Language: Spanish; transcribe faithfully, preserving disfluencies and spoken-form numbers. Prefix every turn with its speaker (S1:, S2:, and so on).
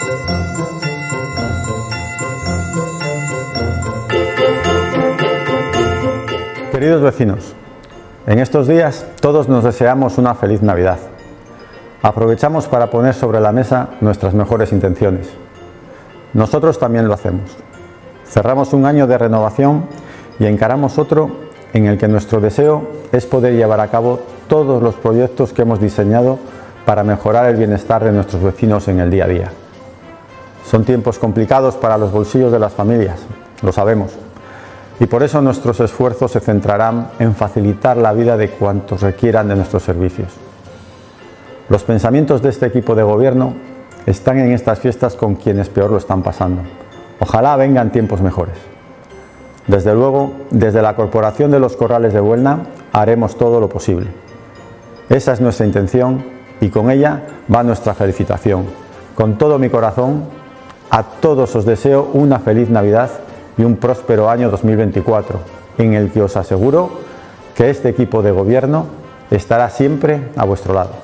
S1: Queridos vecinos, en estos días todos nos deseamos una feliz Navidad. Aprovechamos para poner sobre la mesa nuestras mejores intenciones. Nosotros también lo hacemos. Cerramos un año de renovación y encaramos otro en el que nuestro deseo es poder llevar a cabo todos los proyectos que hemos diseñado para mejorar el bienestar de nuestros vecinos en el día a día. Son tiempos complicados para los bolsillos de las familias, lo sabemos. Y por eso nuestros esfuerzos se centrarán en facilitar la vida de cuantos requieran de nuestros servicios. Los pensamientos de este equipo de gobierno están en estas fiestas con quienes peor lo están pasando. Ojalá vengan tiempos mejores. Desde luego, desde la Corporación de los Corrales de Buelna haremos todo lo posible. Esa es nuestra intención y con ella va nuestra felicitación. Con todo mi corazón, a todos os deseo una feliz Navidad y un próspero año dos mil veinticuatro, en el que os aseguro que este equipo de gobierno estará siempre a vuestro lado.